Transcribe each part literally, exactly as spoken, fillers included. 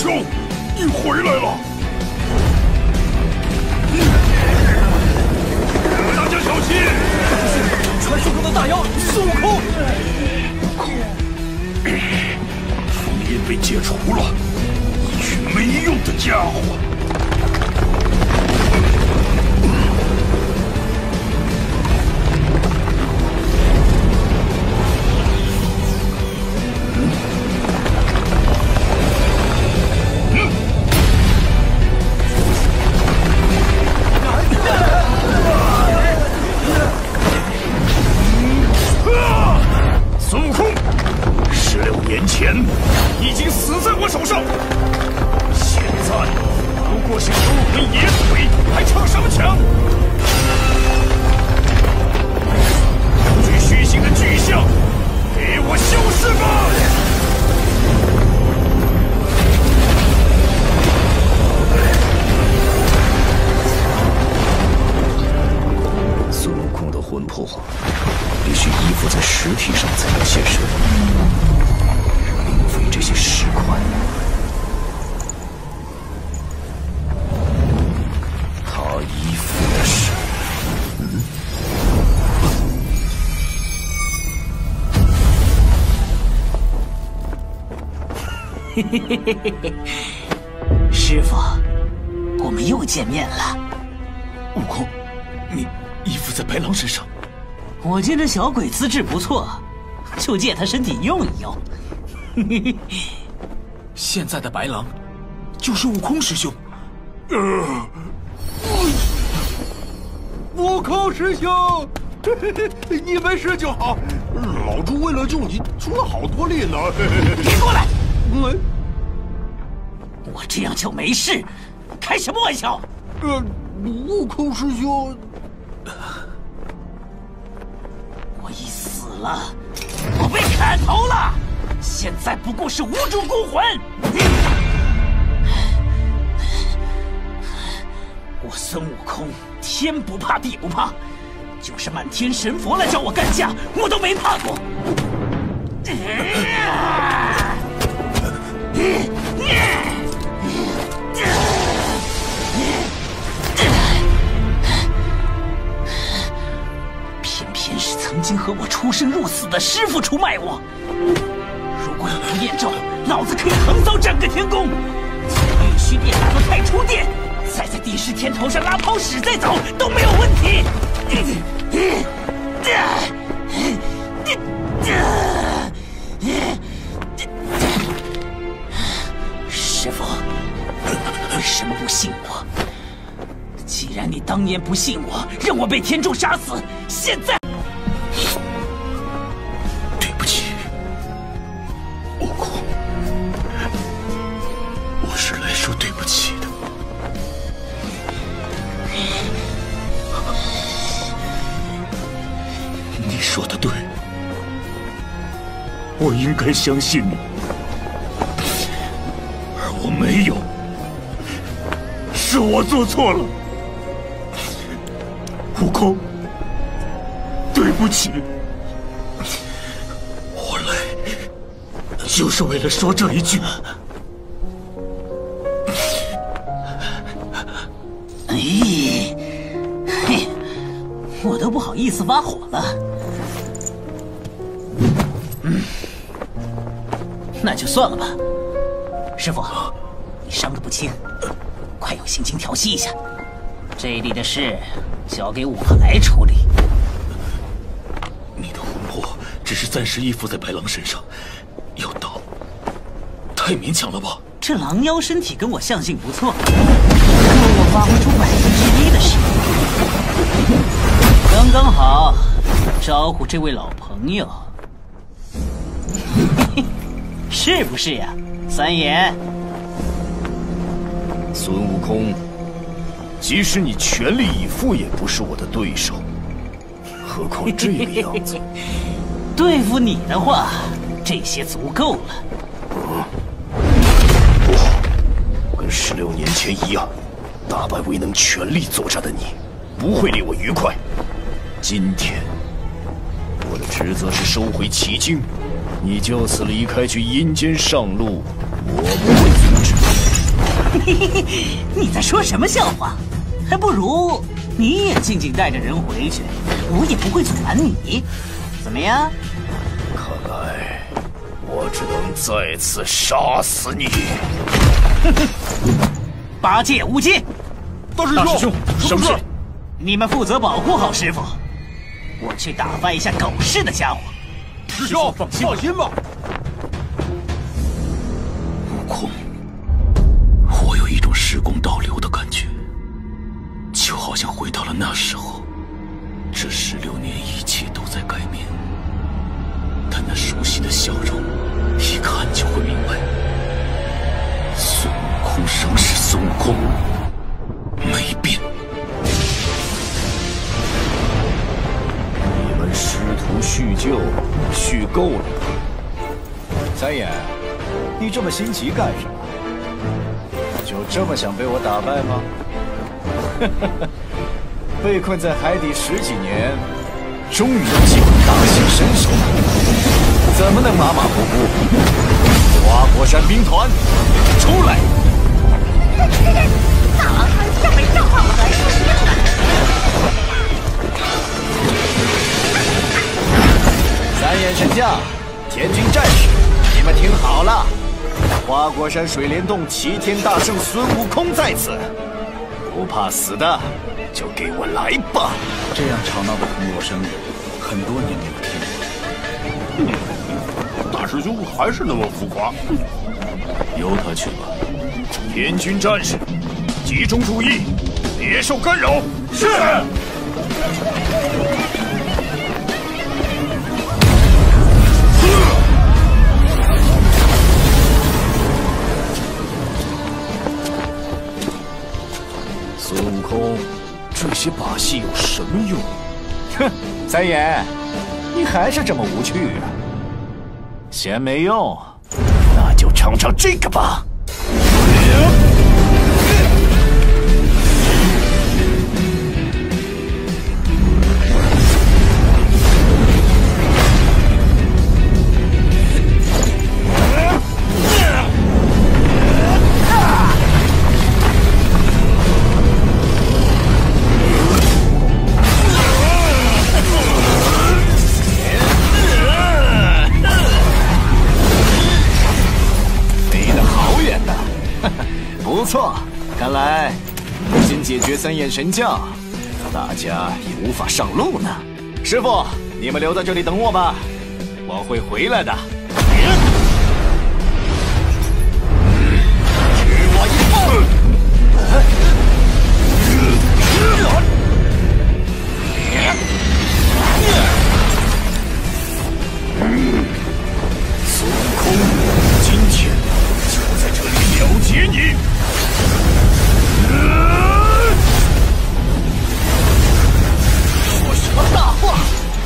兄，你回来了！大家小心！ 传说中的大妖孙悟空！ 封印被解除了，一群没用的家伙！ 年前已经死在我手上，现在不过是幽魂野鬼，还逞什么强？最血腥的巨象，给我消失吧！孙悟空的魂魄必须依附在实体上才能现身。 这些石块，他依附的是……嗯， 嘿嘿嘿嘿嘿嘿，师傅，我们又见面了。 悟空，你依附在白狼身上， 我见这小鬼资质不错，就借他身体用一用。 现在的白狼就是悟空师兄。 呃， 悟空师兄，你没事就好。老猪为了救你出了好多力呢。 别过来！ 嗯， 我这样就没事，开什么玩笑？ 呃，悟空师兄， 我已死了，我被砍头了。 现在不过是无主孤魂，我孙悟空天不怕地不怕，就是满天神佛来找我干架，我都没怕过。偏偏是曾经和我出生入死的师傅出卖我。 如果有不验证，老子可以横扫整个天宫，从玉虚殿打到太初殿，再在帝释天头上拉泡屎再走都没有问题。师傅，为什么不信我？既然你当年不信我，让我被天众杀死，现在…… 说的对，我应该相信你，而我没有，是我做错了。悟空，对不起，我来就是为了说这一句。 哎，嘿，我都不好意思发火了。 嗯，那就算了吧。师傅，你伤得不轻，快用心经调息一下。这里的事交给我来处理。 你的魂魄只是暂时依附在白狼身上，要打太勉强了吧？ 这狼妖身体跟我相性不错，让我发挥出百分之一的实力，刚刚好招呼这位老朋友。 是不是呀，三爷？ 孙悟空，即使你全力以赴，也不是我的对手，何况这个样子。 对付你的话，这些足够了。 嗯，不好，跟十六年前一样，打败未能全力作战的你，不会令我愉快。今天，我的职责是收回奇经。 你就此离开，去阴间上路，我不会阻止。 你在说什么笑话？还不如你也静静带着人回去，我也不会阻拦你。怎么样？ 看来我只能再次杀死你。 八戒、无忌， 大师兄， 大师兄，什么事？ 你们负责保护好师傅，我去打发一下狗市的家伙。 师兄，放心吧。 悟空，我有一种时光倒流的感觉，就好像回到了那时候。这十六年，一切都在改变，但那熟悉的笑容，一看就会明白。孙悟空仍是孙悟空，没变。 你们师徒叙旧，叙够了吧？ 三爷，你这么心急干什么？就这么想被我打败吗？被困在海底十几年，终于有机会大显身手了，怎么能马马虎虎？花果山兵团，出来！ 大王他下面召唤我来说兵了。 三眼神将，天军战士，你们听好了，花果山水帘洞齐天大圣孙悟空在此，不怕死的就给我来吧！ 这样吵闹的铜锣声，很多年没有听过。 大师兄还是那么浮夸。 由他去吧。 天军战士，集中注意，别受干扰。 是。 孙悟空，这些把戏有什么用？ 哼，三爷，你还是这么无趣啊！嫌没用， 那就尝尝这个吧。 不错，看来不仅解决三眼神将，大家也无法上路呢。师傅，你们留在这里等我吧，我会回来的。给我一蹦！ 孙悟空，今天就在这里了结你！ 说什么大话！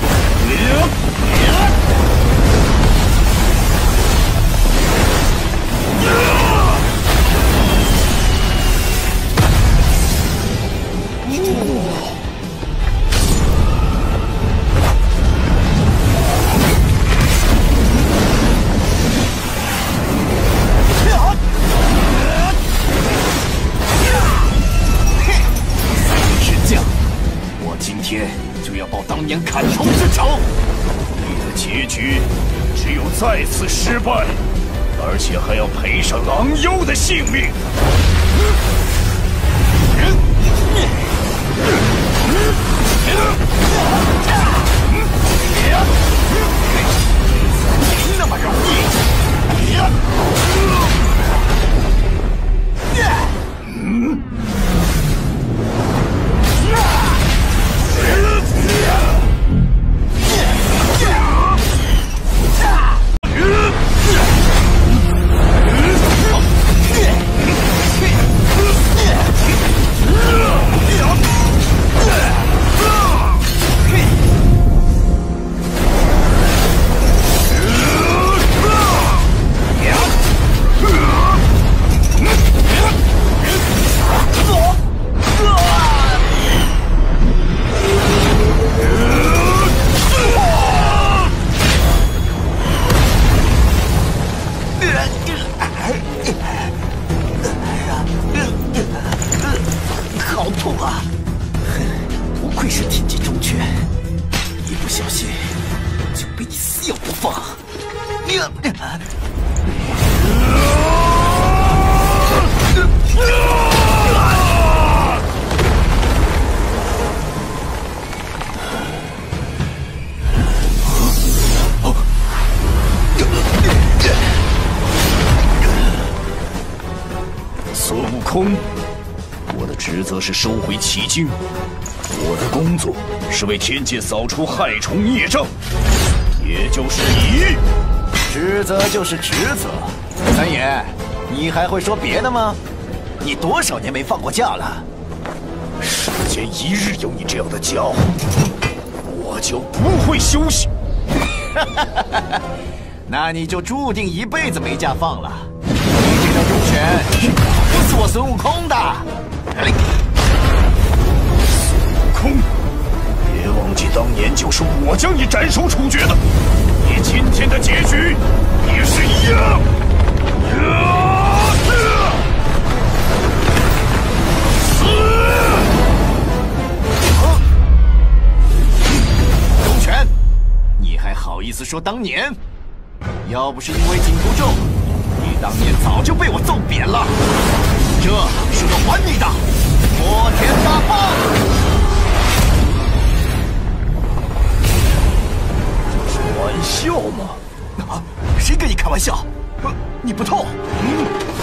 当年砍虫之仇， 你的结局只有再次失败，而且还要赔上昂优的性命。 没那么容易。 嗯。 天机中拳，一不小心就被你撕咬不放。你、啊。 孙悟空，我的职责是收回奇经，我的工作是为天界扫除害虫孽障，也就是你。 职责就是职责。三爷，你还会说别的吗？你多少年没放过假了？ 世间一日有你这样的家伙，我就不会休息。 那你就注定一辈子没假放了。你这条忠犬是打不死我孙悟空的。哎， 孙悟空，别忘记当年就是我将你斩首处决的，你今天的结局也是一样。死！ 忠犬，你还好意思说当年？要不是因为紧箍咒，你当年早就被我揍扁了。这是我还你的摩天大棒。 这是玩笑吗？ 啊！谁跟你开玩笑？呃、你不痛？嗯。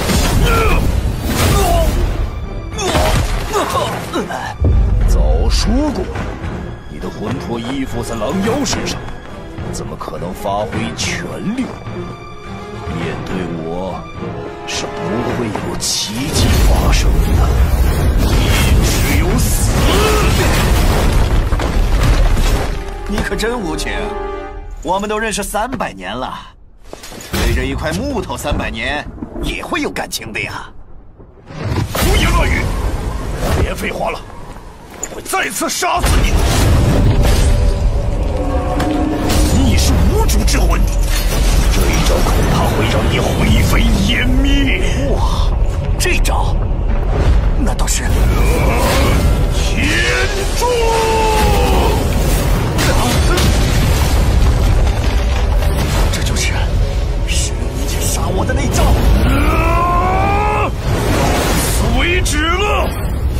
早说过，你的魂魄依附在狼妖身上，怎么可能发挥全力？面对我，是不会有奇迹发生的，你只有死。 你可真无情！我们都认识三百年了，对着一块木头三百年也会有感情的呀！ 胡言乱语，别废话了，我会再次杀死你！你是无主之魂，这一招恐怕会让你灰飞烟灭。 哇，这招那倒是天诛！ 这就是十六年前杀我的那招。 啊！到此为止了。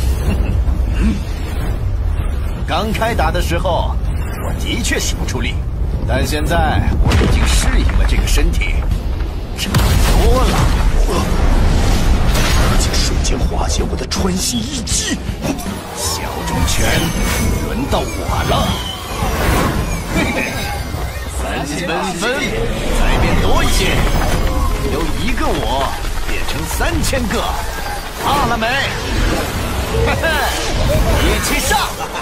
刚开打的时候，我的确使不出力，但现在我已经适应了这个身体，差不多了。 已经瞬间化解我的穿心一击。 小忠犬，轮到我了。嘿嘿，三千纷纷，再变多一些，由一个我变成三千个，怕了没？嘿嘿，一起上！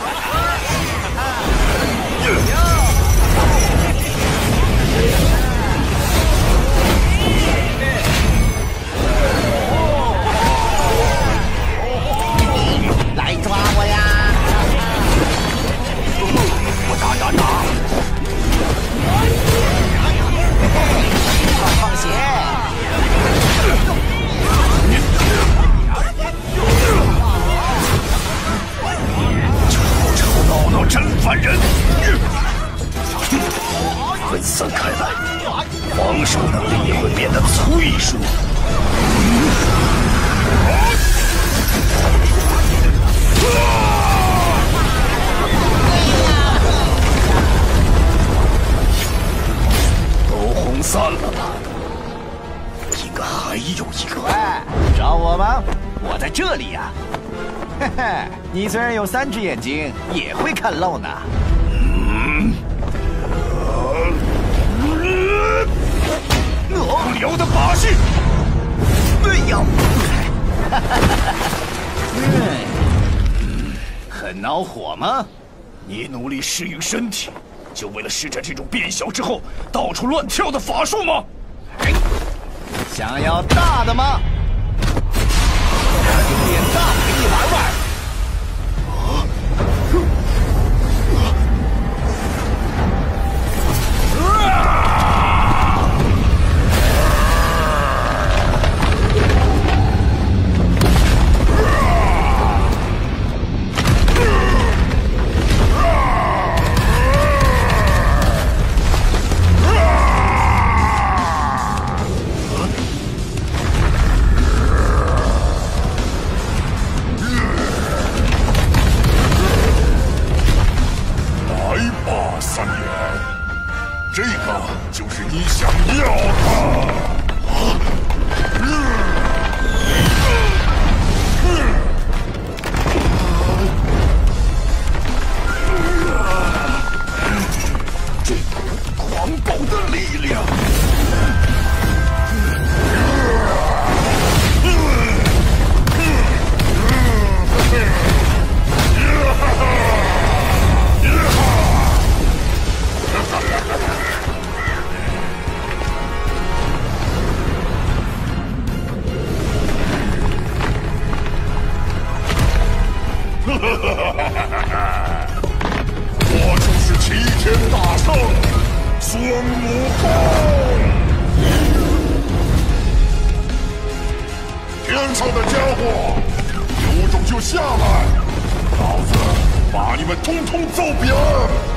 来抓我呀！ 我打打打！ 放血！ 吵吵闹闹真烦人！分散开来，防守能力也会变得脆弱。都轰散了吧？应该还有一个。 喂，找我吗？我在这里呀。嘿嘿，你虽然有三只眼睛，也会看漏呢。 嗯。无聊的把戏！ 哎呀！嗯，很恼火吗？ 你努力适应身体，就为了施展这种变小之后到处乱跳的法术吗？ 想要大的吗？我就变大给你玩玩。 就是你想要的。这股狂暴的力量。 我就是齐天大圣孙悟空。天上的家伙，有种就下来，老子把你们通通揍扁！